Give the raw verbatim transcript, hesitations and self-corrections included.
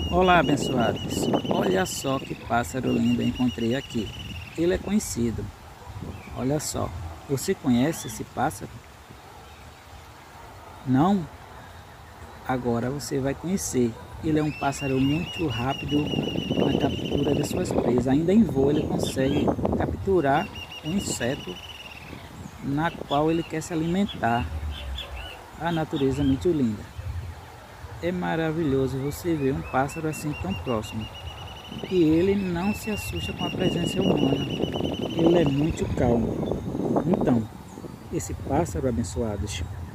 Olá, abençoados! Olha só que pássaro lindo eu encontrei aqui. Ele é conhecido. Olha só. Você conhece esse pássaro? Não? Agora você vai conhecer. Ele é um pássaro muito rápido na captura das suas presas. Ainda em voo ele consegue capturar um inseto na qual ele quer se alimentar. A natureza é muito linda. É maravilhoso você ver um pássaro assim tão próximo. E ele não se assusta com a presença humana. Ele é muito calmo. Então, esse pássaro, abençoados,